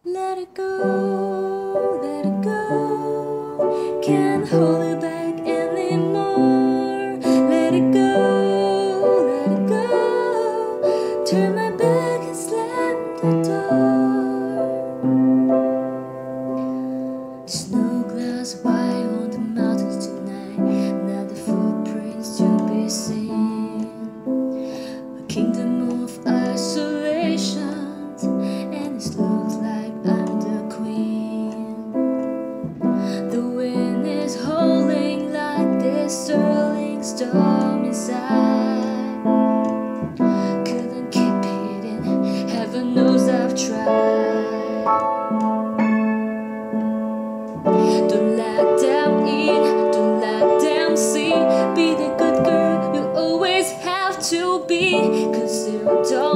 Let it go, let it go. Can't hold it back anymore. Let it go, let it go. Turn my back and slam the door. There's no glass white on the mountains tonight. Not the footprints to be seen. A kingdom of isolation. And it looks like I'm the queen. The wind is howling like this swirling storm inside. Couldn't keep it in, heaven knows I've tried. Don't let them in, don't let them see. Be the good girl you always have to be, 'cause you don't